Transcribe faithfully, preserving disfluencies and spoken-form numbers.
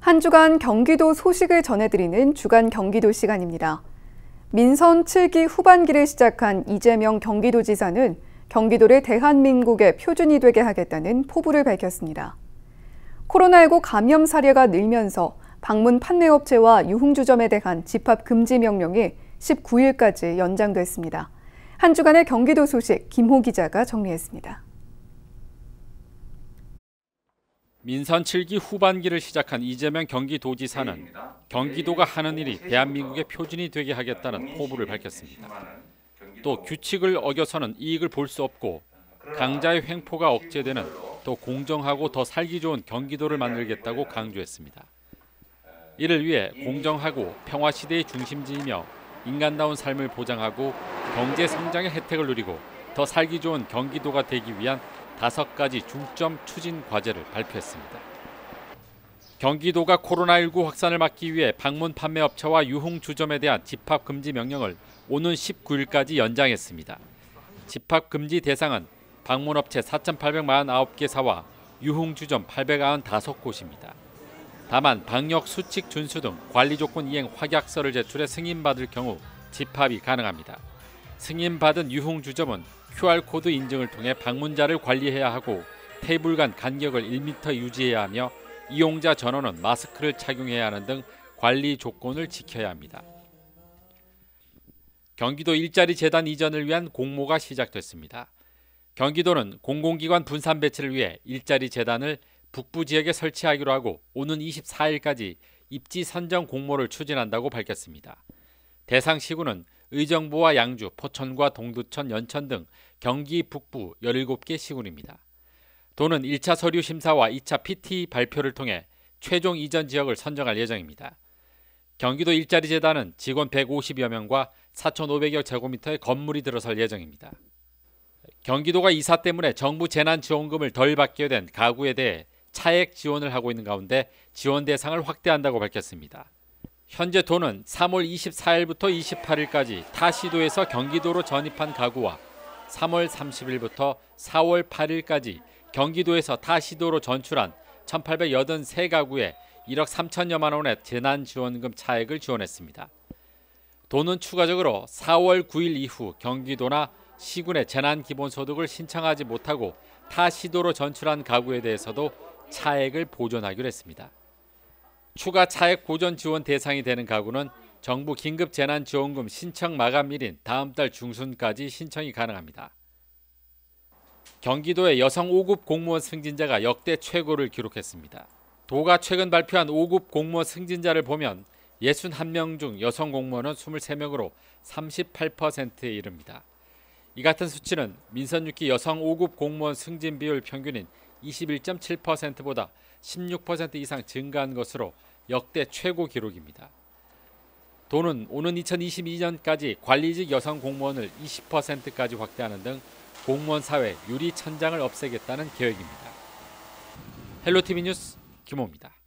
한 주간 경기도 소식을 전해드리는 주간 경기도 시간입니다. 민선 칠 기 후반기를 시작한 이재명 경기도지사는 경기도를 대한민국의 표준이 되게 하겠다는 포부를 밝혔습니다. 코로나십구 감염 사례가 늘면서 방문 판매업체와 유흥주점에 대한 집합 금지 명령이 십구 일까지 연장됐습니다. 한 주간의 경기도 소식 김호 기자가 정리했습니다. 민선 칠 기 후반기를 시작한 이재명 경기도지사는 경기도가 하는 일이 대한민국의 표준이 되게 하겠다는 포부를 밝혔습니다. 또 규칙을 어겨서는 이익을 볼 수 없고 강자의 횡포가 억제되는 더 공정하고 더 살기 좋은 경기도를 만들겠다고 강조했습니다. 이를 위해 공정하고 평화시대의 중심지이며 인간다운 삶을 보장하고 경제 성장의 혜택을 누리고 더 살기 좋은 경기도가 되기 위한 다섯 가지 중점 추진 과제를 발표했습니다. 경기도가 코로나십구 확산을 막기 위해 방문 판매업체와 유흥주점에 대한 집합금지 명령을 오는 십구 일까지 연장했습니다. 집합금지 대상은 방문업체 사천팔백사십구 개사와 유흥주점 팔백구십오 곳입니다. 다만 방역수칙 준수 등 관리조건 이행 확약서를 제출해 승인받을 경우 집합이 가능합니다. 승인받은 유흥주점은 큐알코드 인증을 통해 방문자를 관리해야 하고 테이블 간 간격을 일 미터 유지해야 하며 이용자 전원은 마스크를 착용해야 하는 등 관리 조건을 지켜야 합니다. 경기도 일자리 재단 이전을 위한 공모가 시작됐습니다. 경기도는 공공기관 분산 배치를 위해 일자리 재단을 북부 지역에 설치하기로 하고 오는 이십사 일까지 입지 선정 공모를 추진한다고 밝혔습니다. 대상 시구는 의정부와 양주, 포천과 동두천, 연천 등 경기 북부 열일곱 개 시군입니다. 도는 일 차 서류 심사와 이 차 피티 발표를 통해 최종 이전 지역을 선정할 예정입니다. 경기도 일자리 재단은 직원 백오십여 명과 사천오백여 제곱미터의 건물이 들어설 예정입니다. 경기도가 이사 때문에 정부 재난지원금을 덜 받게 된 가구에 대해 차액 지원을 하고 있는 가운데 지원 대상을 확대한다고 밝혔습니다. 현재 도는 삼월 이십사 일부터 이십팔 일까지 타 시도에서 경기도로 전입한 가구와 삼월 삼십 일부터 사월 팔 일까지 경기도에서 타 시도로 전출한 천팔백팔십삼 가구에 일억 삼천여만 원의 재난지원금 차액을 지원했습니다. 도는 추가적으로 사월 구 일 이후 경기도나 시군의 재난기본소득을 신청하지 못하고 타 시도로 전출한 가구에 대해서도 차액을 보존하기로 했습니다. 추가 차액 보존 지원 대상이 되는 가구는 정부 긴급재난지원금 신청 마감일인 다음 달 중순까지 신청이 가능합니다. 경기도의 여성 오 급 공무원 승진자가 역대 최고를 기록했습니다. 도가 최근 발표한 오 급 공무원 승진자를 보면 육십일 명 중 여성 공무원은 이십삼 명으로 삼십팔 퍼센트에 이릅니다. 이 같은 수치는 민선 육 기 여성 오 급 공무원 승진 비율 평균인 이십일 점 칠 퍼센트보다 십육 퍼센트 이상 증가한 것으로 역대 최고 기록입니다. 도는 오는 이천이십이 년까지 관리직 여성 공무원을 이십 퍼센트까지 확대하는 등 공무원 사회 유리 천장을 없애겠다는 계획입니다. 헬로티비 뉴스 김호입니다.